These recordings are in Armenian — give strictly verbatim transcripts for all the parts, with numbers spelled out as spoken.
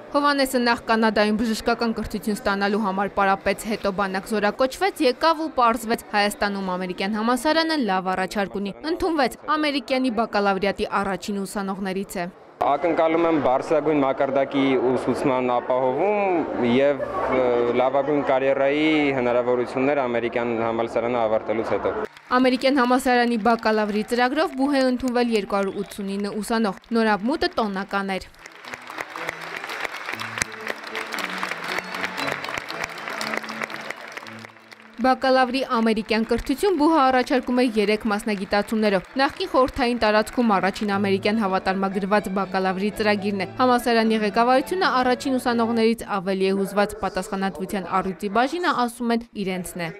Հովանեսը նախ Կանադայում բժշկական կրթություն ստանալու համար պարապեց, հետո բանակ զորակոչվեց, եկավ ու պարզվեց Հայաստանում ամերիկյան համալսարանը լավ առաջարկ ունի, ընդունվեց, ամերիկյանի բակալավրիատի առաջին ուսանողներից է։ Ակնկալում եմ բարձրագույն մակարդակի ուսուցման ապահովում և լավագույն կարիերայի հնարավորություններ ամերիկյան համալսարանը ավարտելուց հետո։ Ամերիկյան համալսարանի բակալավրի ծրագրով բուհ է ընդունվել երկու հարյուր ութսունինը ուսանող, նորաբմուտը տոննական էր։ Բակալավրի ամերիկյան կրթություն բուհը առաջարկում է երեք մասնագիտացումներով։ Նախկին խորհրդային տարածքում առաջին ամերիկյան հավատարմագրված բակալավրի ծրագիրն է։ Համալսարանի ղեկավարությունը առաջին ուսանողներից ավելի է հուզված, պատասխանատվության առյուծի բաժինը ասում են իրենցն է։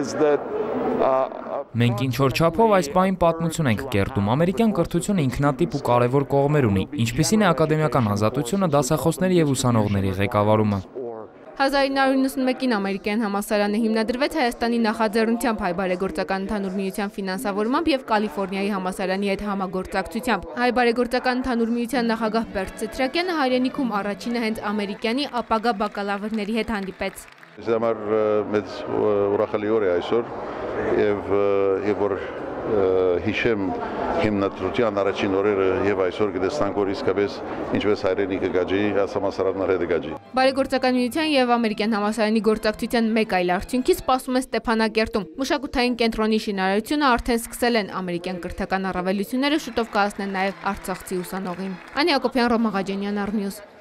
Մենք ինչ-որ չափով այս պահին պատմություն ենք կերտում։ Ամերիկյան կրթությունը ինքնատիպ ու կարևոր կողմեր ունի, ինչպիսին է ակադեմիական ազատությունը, դասախոսների և ուսանողների ղեկավարումը։ հազար ինը հարյուր նվաթ ամերիկյան համալսարանը հիմնադրվեց Հայաստանի նախաձեռնությամբ, Հայ բարեգործական ընդհանուր միության ֆինանսավորմամբ և Կալիֆոռնիայի համալսարանի հետ համագործակցությամբ։ Հայ բարեգործական ընդհանուր միության նախագահ Բերտ Ցեթրակյանը հայրենիքում առաջինը հենց ամերիկյանի ապագա բակալավրների հետ հանդիպեց։ Ես համար մեծ ուրախալի օր է այսօր և երբ որ հիշեմ հիմնադրության առաջին օրերը և այսօր կտեսնանք, որ իսկապես ինչպես հայրենիքը գաջի, համալսարանները հետ գաջի։ Բարեգործական միության և ամերիկյան համալսարանի գործակցության մեկ այլ արդյունքի սպասում է Ստեփանակերտում։ Մշակութային կենտրոնի շինարարությունը արդեն սկսել են, ամերիկյան կրթական առավելությունները շուտով կհասնեն նաև արցախցի ուսանողին։ Անի Հակոբյան, Ռոմ Աղաջանյան, Առնյուզ։